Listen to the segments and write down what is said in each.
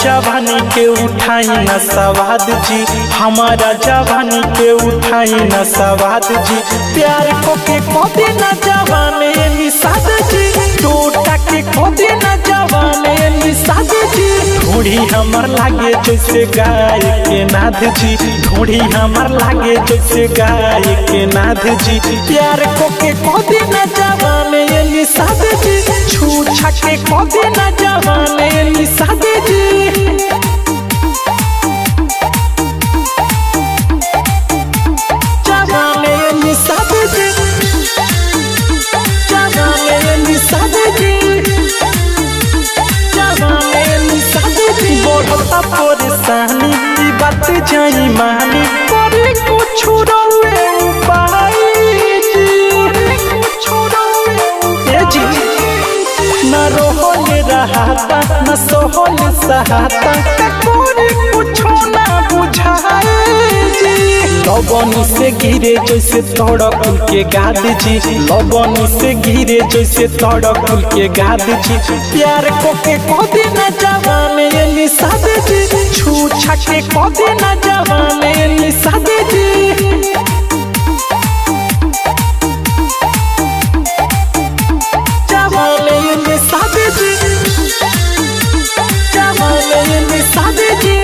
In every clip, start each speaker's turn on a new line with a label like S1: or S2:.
S1: जवानी के उठाई न सवाद जी, हमारा जवानी के उठाई न सवाद जी। प्यार को के खोदे न जवाने निषाद जी, टोटा के खोदे न जवाने निषाद जी। ढूढ़ी हमर लागे जैसे गाय के नाद जी, ढूढ़ी हमर लागे जैसे गाय के नाद जी। प्यार को के खोदे न जवाने निषाद जी, छूछा के खोदे न जवाने निषाद जी। जवाने निषाद जी, जवाने निषाद जी, जवाने निषाद जी। बढ़ता परेशानी की बात जाई मानी, करे कुछ रोवे उपाय जी, न रोहले रहता न सोहले सहाता, करे कुछ ना बुझाए जी। लबनी से गिरे जैसे तड़कुल के गाद जी, लबनी से गिरे जैसे तड़कुल के गाद जी। प्यार को के खोदे न जवाने निषाद जी, छूछा के खोदे न जवाने निषाद जी। जवाने निषाद जी, जवाने निषाद जी,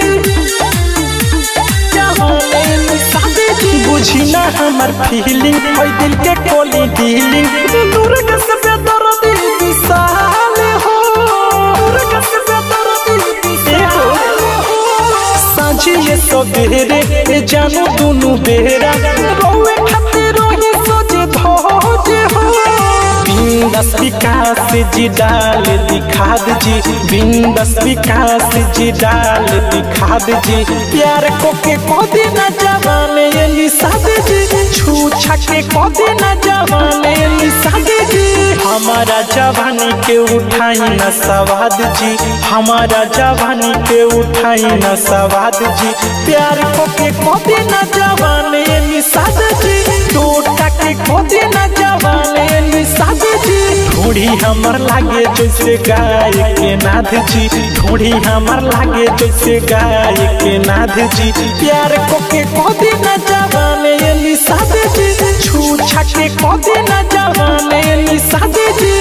S1: जवाने निषाद जी। बुझी ना हमर फीलिंग, होई दिल के कोली डीलिंग, दुर्ग से बेदर्दी विशाल हो, दुर्ग से बेदर्दी विशाल हो। सांझिए सबेरे जानू दुनू बेरा, रोए खातिर रोही सोचे धोजे हो। बिंदस विकास जी डाल दिखाद जी, बिंदस विकास जी डाल दिखाद जी। प्यार को के खोदे न जवाने निषाद जी, छूछा के खोदे न जवाने निषाद जी। हमारा जवानी के उठाई न सवाद जी, हमारा जवानी के उठाई न सवाद जी। प्यार को के खोदे न जवाने निषाद जी, टोटा के खोदे न जवाने निषाद जी। ढूढ़ी हमर लागे जैसे गाय के नाद जी, ढूढ़ी हमर लागे जैसे गाय के नाद जी। प्यार को के खोदे न जवाने निषाद जी, छूछा के खोदे न जवाने निषाद जी।